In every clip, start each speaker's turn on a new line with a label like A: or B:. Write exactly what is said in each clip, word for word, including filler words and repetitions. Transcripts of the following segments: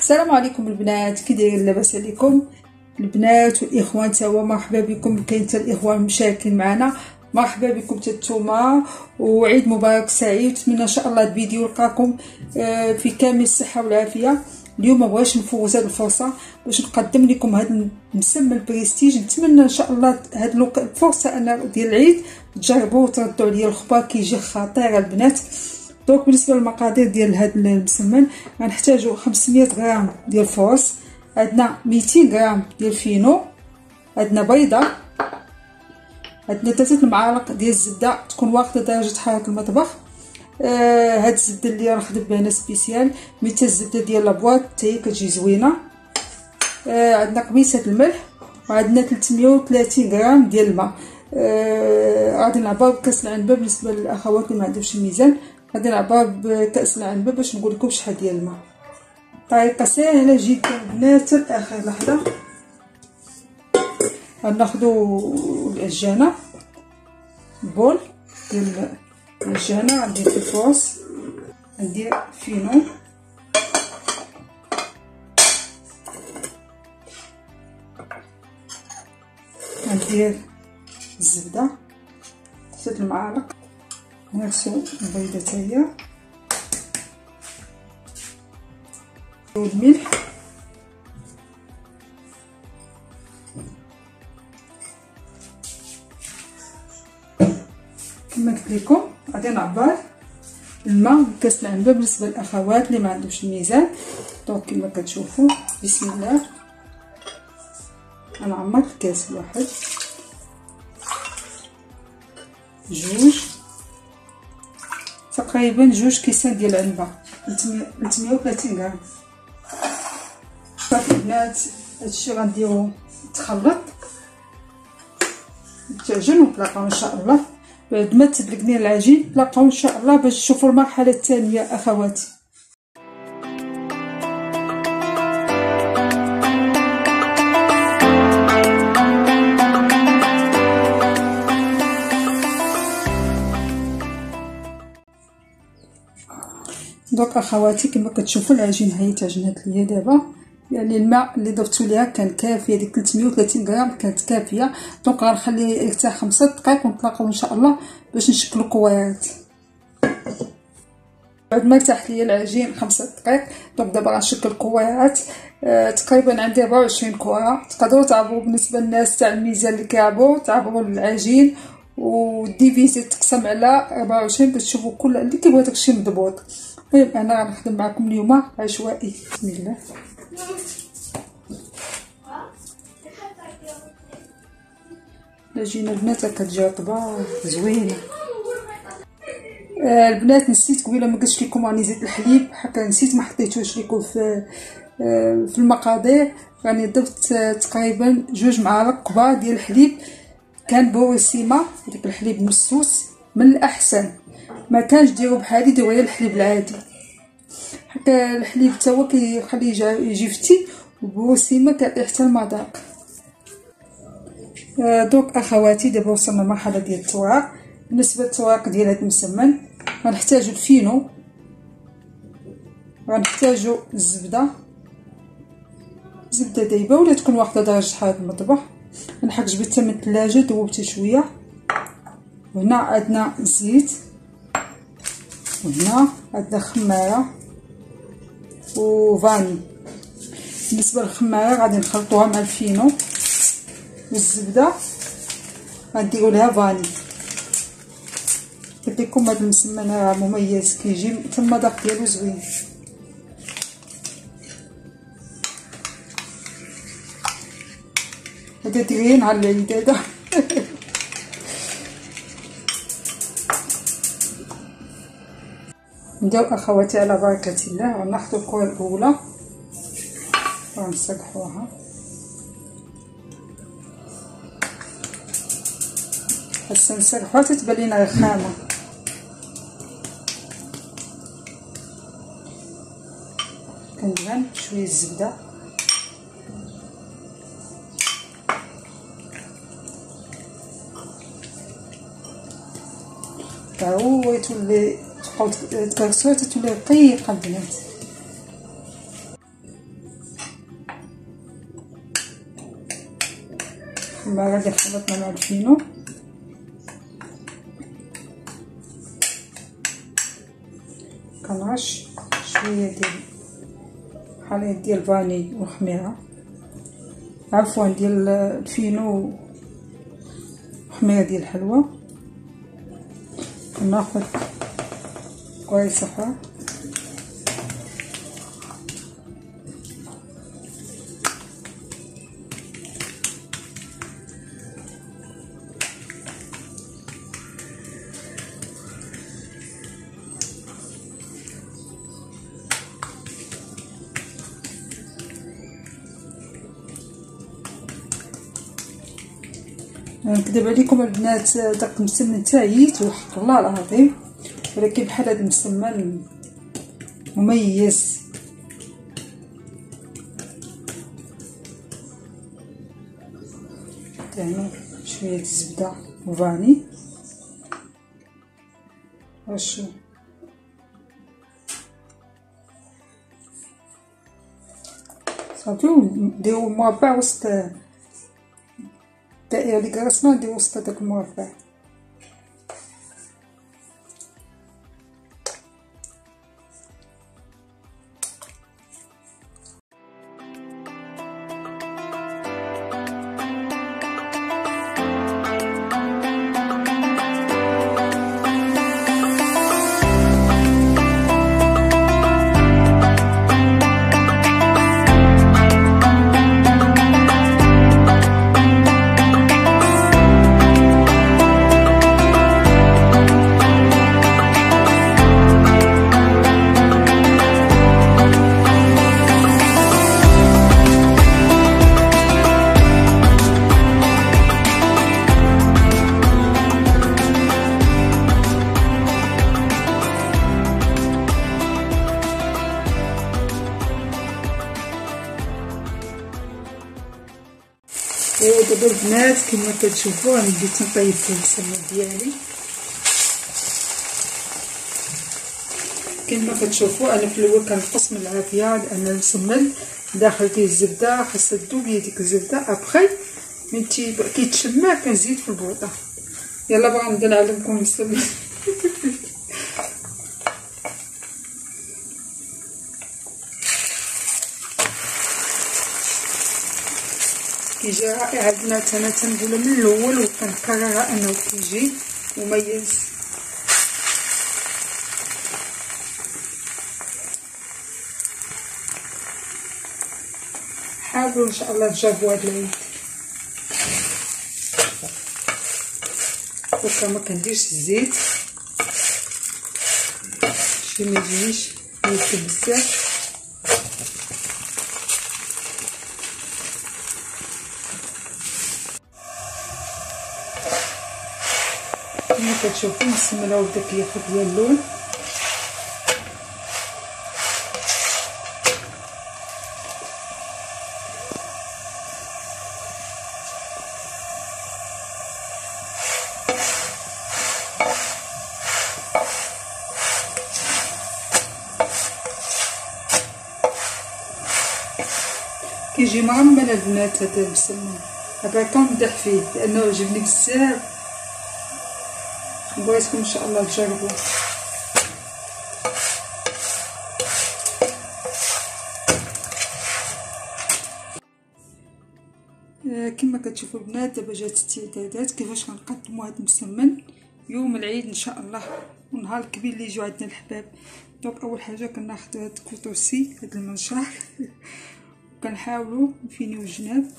A: السلام عليكم البنات، كي دايرين؟ لاباس عليكم البنات والاخوان؟ تاهو مرحبا بكم. كاين حتى الاخوان مشاركين معنا، مرحبا بكم تتوما، وعيد مبارك سعيد. نتمنى ان شاء الله الفيديو يلقاكم في كامل الصحه والعافيه. اليوم بغيتش نفوز هذه الفرصه باش نقدم لكم هذا المسمى البريستيج. نتمنى ان شاء الله هذه الفرصه انا ديال العيد تجربوا وتردوا عليا الخبار، كيجي خطير البنات. دونك بالنسبه للمقادير ديال هذا المسمن غنحتاجوا خمسمية غرام ديال الفورس، عندنا ميتين غرام ديال الفينو، عندنا بيضه، عندنا ثلاثه المعالق ديال الزبده تكون واخده درجه حراره المطبخ. آه هاد الزبده اللي راه خدمت بها انا سبيسيال، ميتا الزبده ديال لابواط حتى هي كتجي زوينه. آه عندنا قميصه الملح، وعندنا ثلاثمية وثلاثين غرام ديال الماء. آه غادي نعبر بكاس العنبه بالنسبه للاخوات اللي ما عندهمش الميزان، غادي نعبر بكاس العنبه باش نقول لكم شحال ديال الماء. طريقه سهله جدا البنات. اخر لحظه غناخذوا العجانه، بول ديال العجانه، غندير في الفورس، غندير فينو، غندير الزبده ثلاث المعالق، نغسل البيضه حتى هي، والملح، كما قلت لكم غادي نعبر الماء بكاس العنبه بالنسبه للاخوات اللي ما عندهمش الميزان. دونك كما كتشوفوا بسم الله غنعمر الكاس، واحد، جوج، تقريبا جوج كيسان ديال العنبه، ثلاثمية وثلاثين غرام. صافي البنات، هادشي غنديرو يتخلط يتعجن ونطلقوه ان شاء الله. بعد ما تدلقني العجين نطلقوه ان شاء الله باش تشوفوا المرحله الثانيه اخواتي. دونك اخواتي كما كتشوفوا العجين هي تعجنات ليا دابا، يعني الماء اللي ضفتو ليها كان كافي، هذيك ثلاثمية وثلاثين غرام كانت كافيه. دونك غنخليه يرتاح خمسة دقائق ونطلقوا ان شاء الله باش نشكلوا كويرات. بعد ما ارتاح ليا العجين خمسة دقائق، دونك دابا غنشكل كويرات. آه تقريبا عندي أربعة وعشرين كره. تقدروا تعبروا بالنسبه للناس تاع الميزان اللي كيعبروا، تعبروا العجين وديفيزي تقسم على أربعة وعشرين باش تشوفوا كل اللي كيبغي داكشي مضبوط. طيب انا غنخدم معكم اليوم عشوائي. بسم الله. العجينه البنات كتجي رطبه زوينه. آه البنات نسيت قبيله ما قلتش لكم راني زيت الحليب، حتى نسيت ما حطيتوش لكم في آه في المقادير. راني ضفت آه تقريبا جوج معالق كبار ديال الحليب، كان بورسيما داك الحليب مسوس من الاحسن، ما كانش ديروا بحالي، ديروا غير الحليب العادي، حتى الحليب حتى هو كيخليه يجي فتي، وبورسيما كيعطي حتى المذاق. آه دونك اخواتي دابا وصلنا للمرحله ديال التوراق. بالنسبه للتوراق ديال هذا المسمن غنحتاجو الفينو، غنحتاجو الزبده، زبده دايبه ولا تكون واخده درجه حراره المطبخ. نحك جبدتها من الثلاجه ذوبتها شويه. هنا عندنا الزيت، وهنا عندنا خماره وفاني. بالنسبه للخماره غادي نخلطوها مع الفينو والزبده، غنديروا لها فاني. قلت لكم هذا المسمن راه مميز، كيجي حتى المذاق ديالو زوين. هذا دايرين على العيد هذا. نديرو اخواتي على بركه الله، وناخذ الكره الاولى ونسلحوها. هسه نسلحوها تتبان لينا رخامه. كندهن شويه الزبده، تا هو يتولي تبقاو تكرسوه تتولي رقيقه البنات. مع غادي خلطنا مع الفينو. كنرش شويه ديال خليط ديال فاني وخميره، عفوا ديال الفينو وخميره ديال الحلوى. كناخذ كويس صفار نكذب عليكم البنات، داك المسمن تاعيت وحق الله العظيم، ولكن بحال هذا المسمن مميز. يعني شويه الزبده وفاني واش صافي، نديرو مربع وسط الدائره اللي قرصنا، نديرو وسط داك المربع. دابا البنات كما كتشوفوا راني بديت نطيب في المسمن ديالي. كما كتشوفوا انا في الاول كنقص من العافيه لان المسمن داخل فيه الزبده، خاصها تذوب ليا ديك الزبده. ابخي من كيتشمع كنزيد في البوطه. يلا بغا نبدا نعلمكم المسمن. كيجي رائع البنات، انا تنقولها من الاول وكنكررها انه كيجي مميز. حاولوا ان شاء الله تجربوا هذا العيد. دوكا ما كنديرش الزيت شي ما يجينيش يطيب بزاف. كما كتشوفوا المسمن راه بدا كياخد ليا اللون. كيجي معمل البنات هذا المسمن، هذا كنمدح فيه لانه عجبني بزاف، بغيتكم ان شاء الله تجربوه. كما كتشوفوا البنات دابا جات استعدادات كيفاش غنقدموا هذا المسمن يوم العيد ان شاء الله، ونهار كبير اللي يجوا عندنا الحباب. دونك اول حاجه كناخذ هذا الكوطوسي، هذا المنشار، وكنحاولوا نفينيو الجناب.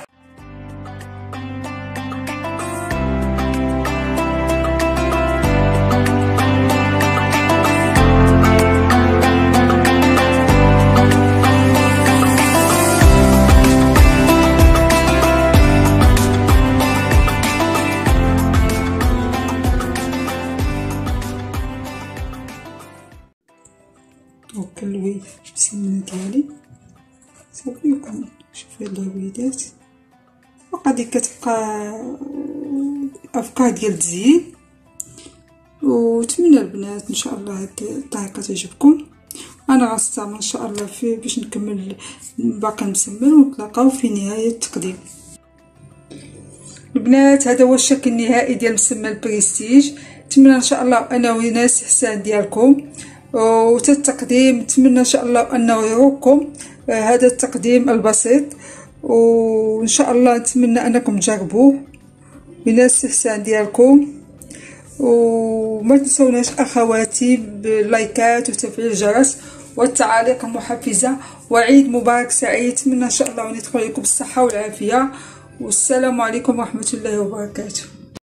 A: وكنلوي المسمنه ديالي صافي، وكنشوف هاد الهويدات وغادي كتبقى افكار ديال التزيين. وتمنى البنات ان شاء الله هاد الطريقه تعجبكم. انا غنستعمل ان شاء الله في باش نكمل باقي المسمن، ونتلاقاو في نهايه التقديم. البنات هذا هو الشكل النهائي ديال مسمى البريستيج. نتمنى ان شاء الله انه يناسب حسان ديالكم وتتقديم. نتمنى ان شاء الله انه يروقكم هذا التقديم البسيط، وان شاء الله نتمنى انكم تجربوه يناسب حسان ديالكم. وما تنسوناش اخواتي باللايكات وتفعيل الجرس والتعاليق المحفزه. وعيد مبارك سعيد. نتمنى ان شاء الله ان يدخل عليكم بالصحه والعافيه، والسلام عليكم ورحمه الله وبركاته.